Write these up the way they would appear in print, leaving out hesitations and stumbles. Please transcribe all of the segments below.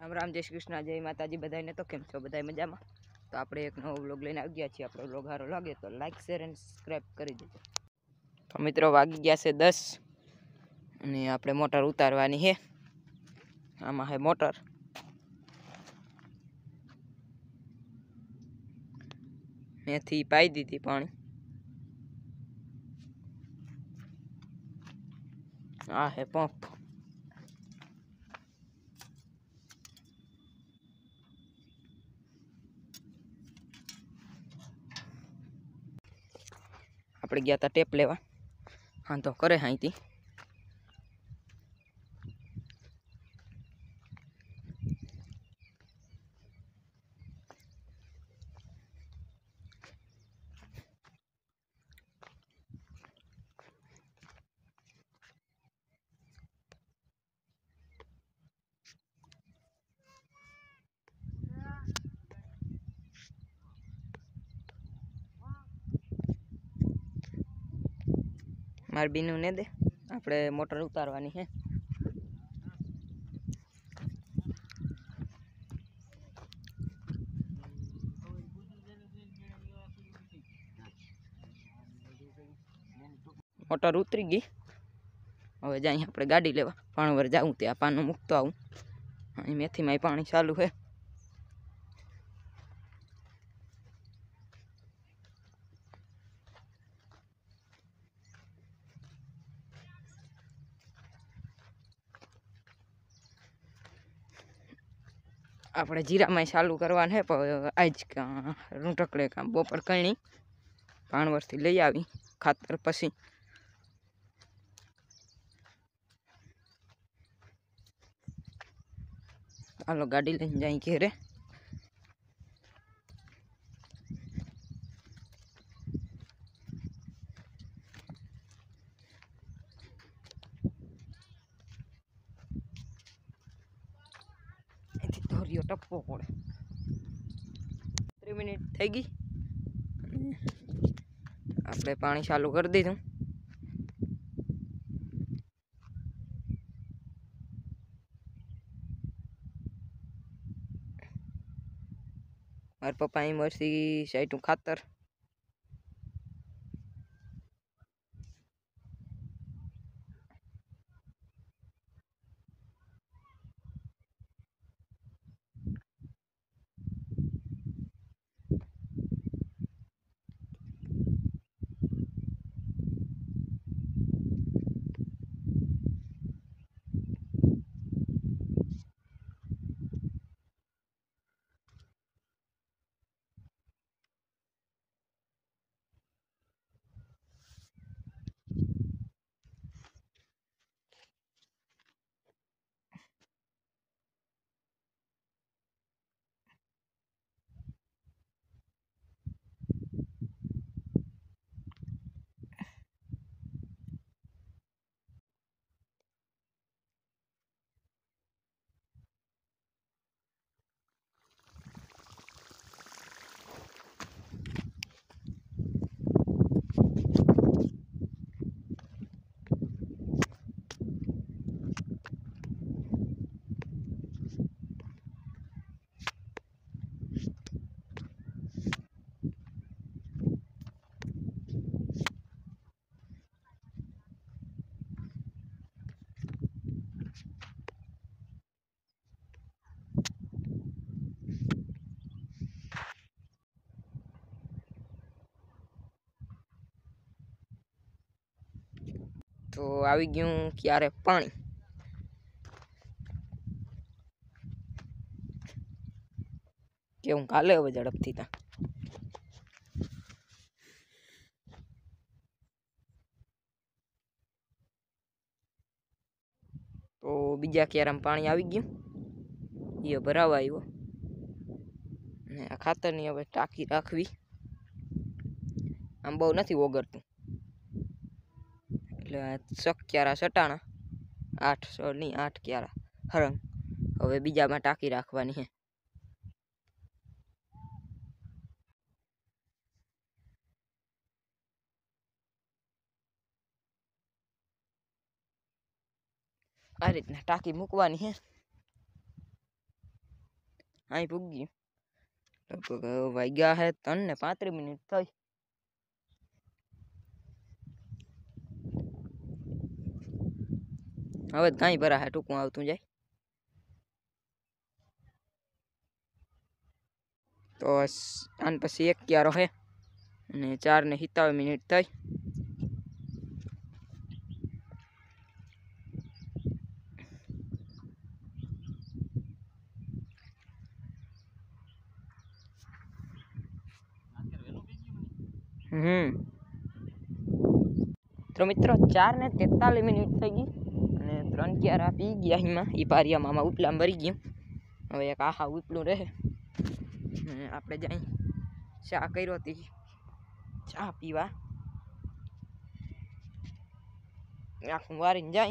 राम राम, जय श्री कृष्ण, जय माताजी बधाने। तो केम छो बधाई मजामां? तो આપણે એક નવો વ્લોગ લઈને આવી ગયા છીએ। આપણો વ્લોગ સારો લાગે તો લાઈક શેર એન્ડ સબસ્ક્રાઇબ કરી દેજો। તો મિત્રો વાગી ગયા છે 10 અને આપણે મોટર ઉતારવાની છે। આમાં છે મોટર, મેથી પાઈ દીધી પાણી। આ છે પંપ। આપણે ગયા હતા ટેપ લેવા, હા તો કરે અહીંથી मार बीनू ने दे। આપણે મોટર ઉતારવાની છે। મોટર ઉતરી ગઈ। હવે જાય આપણે ગાડી લેવા, પાણવર જાઉં ત્યાં પાનું મૂકતો આવું। અહીં મેથીમાં પાણી ચાલુ છે। આપણે જીરામાં ચાલુ કરવાનું છે, પણ આજ રૂંટકડે કામ બપોર કણી પાણવરથી લઈ આવી ખાતર। પછી હાલો ગાડી લઈને જાય ઘેરે। ધોરીઓ ટપવો પડે। 3 મિનિટ થઈ ગઈ, આપણે પાણી ચાલુ કરી દીધું। મારા પપ્પા અહીં મરસી સાઈટું ખાતર। તો આવી ગયું ક્યારે પાણી। કેવું કાલે હવે ઝડપથી તા તો બીજા ક્યારામાં પાણી આવી ગયું, એ ભરાવા આવ્યો ને આ ખાતરની હવે ટાંકી રાખવી। આમ બહુ નથી ઓગળતું, એટલે 6 ક્યારા સટાણા, 8 ક્યારા હરંગ। હવે બીજામાં ટાંકી રાખવાની છે। આ રીતના ટાંકી મૂકવાની છે। અહીં પૂગી લગભગ વાગ્યા હે 3 ને 35 મિનિટ થઈ. હવે કાંઈ ભરા હે ટૂંકું આવતું જાય. તો આન પછી 11 હે અને 4 ને 27 મિનિટ થઈ. તો મિત્રો 4 ને 43 મિનિટ થઈ ગઈ અને 3 ક્યારા પી ગયા એમાં એ પારિયા મામા ઉપલામાં ભરી ગયું. હવે એક આહા ઉપલું રહે આપણે જાય ચા કર્યો હતી ચા પીવા આખું વારીને જાય.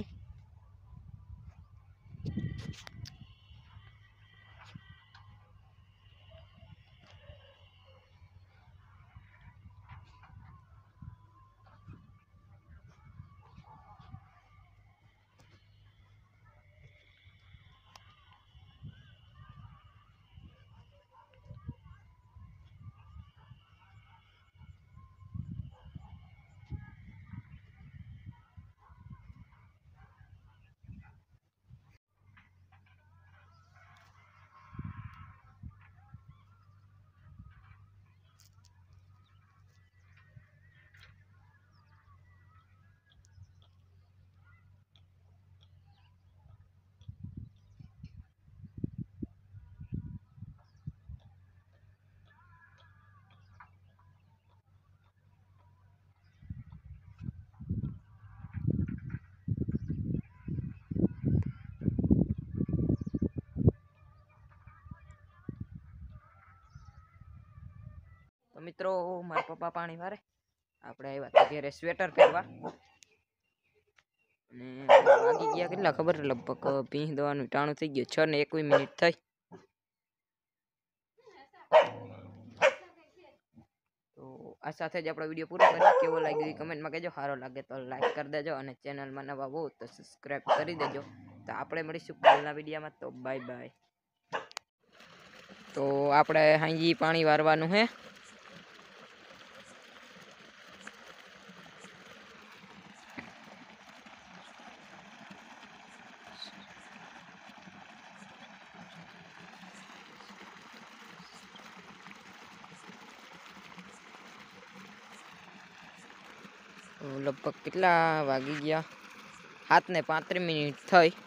તો મિત્રો મારા પપ્પા પાણી વારે આપણે આવ્યા હતા ઘરે સ્વેટર પહેરવા અને વાગી ગયા કેટલા ખબર લગભગ ભીંસ દવાનું ટાણું થઈ ગયું 6 ને 21 મિનિટ થઈ. તો આ સાથે જ આપણો વિડીયો પૂરો કરીએ. કેવો લાગ્યો એ કમેન્ટમાં કહેજો. સારો લાગે તો લાઈક કરી દેજો અને ચેનલમાં નવા હો તો સબસ્ક્રાઈબ કરી દેજો. તો આપણે મળીશું કાલના વિડીયોમાં. તો બાય બાય. તો આપણે હાંજી પાણી વારવાનું હે. લગભગ કેટલા વાગી ગયા 7 ને 35 મિનિટ થઈ.